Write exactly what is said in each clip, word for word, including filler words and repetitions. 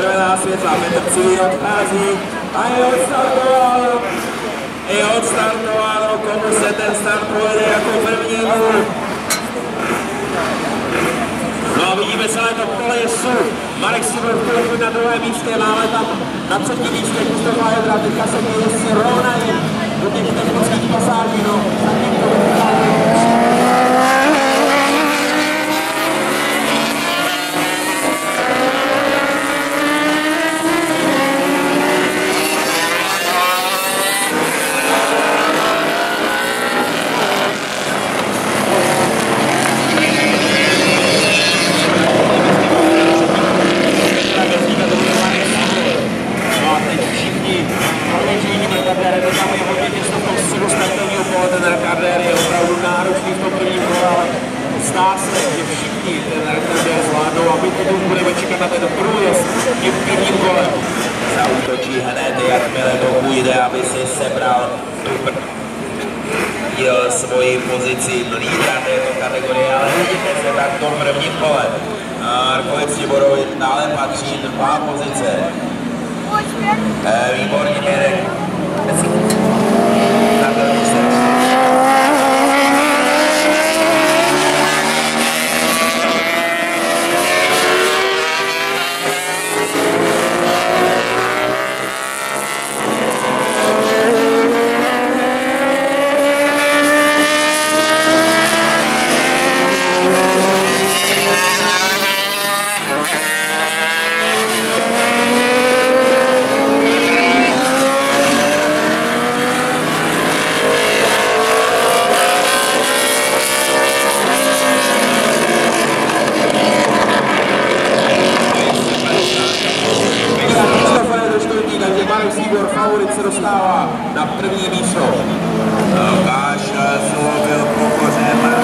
červená světla, Petr Civil odchází a je odstartoval. Je odstartoval, komu se ten start povede jako prvnímu. No a vidíme celé to pole jesu. Marek Sibor v na druhém místě, máme tam na třetím místě Kristofa Jedra, teďka se ty jezdci rovnají do těch technických pasáží, no, zatím to zautočí hned, jakmile to půjde, aby si sebral jel svoji pozici lídra této kategorie, ale vidíte se tak v tom prvním kole. Markovic Tiborovi dále patří dva pozice. E, výborný Mirek. Favorit se dostává na první místo. Lukáš Zlo byl pokořen.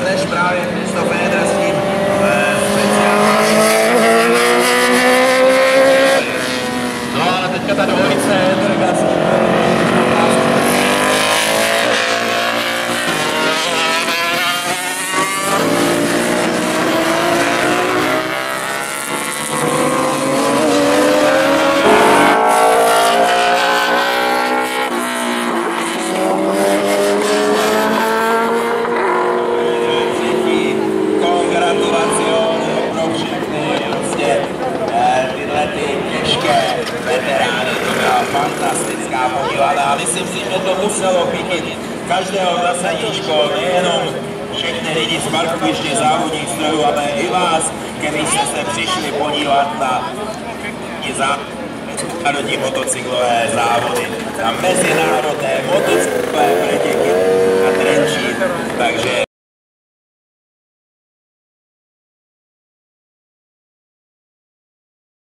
než právě Kristof Éder s tím speciálním. No ale teďka ta dvojice Éder s tím. Veterány, to byla fantastická podívaná a myslím si, že to muselo chytit každého zasadíčko, nejenom všechny lidi z parkoviště závodních strojů, ale i vás, kteří jste se přišli podívat na národní motocyklové závody, na mezinárodné motocyklové pretěky na Trenčín, takže